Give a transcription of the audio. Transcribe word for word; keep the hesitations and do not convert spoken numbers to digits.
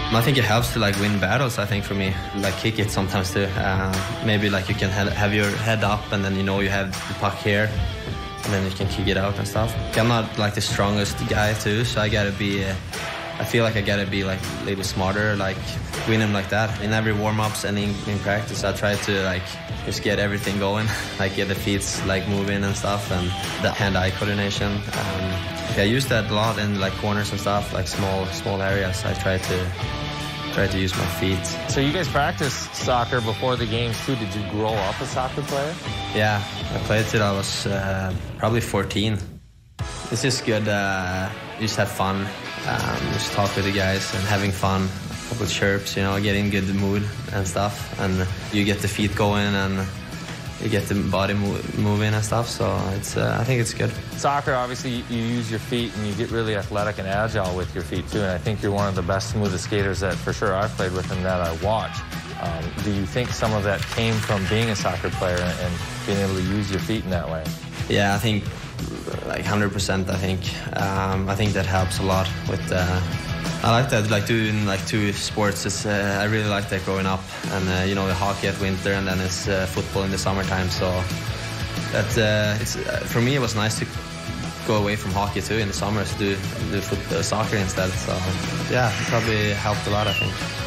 I think it helps to like win battles. I think for me, like kick it sometimes too. Uh, maybe like you can ha have your head up, and then you know you have the puck here, and then you can kick it out and stuff. I'm not like the strongest guy too, so I gotta be. Uh, I feel like I gotta be like a little smarter, like win him like that. In every warm-ups and in, in practice, I try to like just get everything going, like get the feet like moving and stuff, and the hand-eye coordination. Um, I use that a lot in like corners and stuff, like small small areas. I try to try to use my feet. So you guys practice soccer before the games too. Did you grow up a soccer player? Yeah, I played till I was uh, probably fourteen. It's just good. Uh, you just have fun. Um, just talk with the guys and having fun. A couple of chirps, you know, get in good mood and stuff. And you get the feet going and you get the body mo moving and stuff. So it's, uh, I think it's good. Soccer, obviously, you use your feet and you get really athletic and agile with your feet too. And I think you're one of the best, smoothest skaters that for sure I've played with and that I watch. Um, do you think some of that came from being a soccer player and, and being able to use your feet in that way? Yeah, I think like one hundred percent. I think um, I think that helps a lot with. Uh, I like that, like doing like two sports. It's, uh, I really like that growing up, and uh, you know, the hockey at winter, and then it's uh, football in the summertime. So that uh, it's uh, for me, it was nice to go away from hockey too in the summers, do do football, soccer instead. So yeah, it probably helped a lot, I think.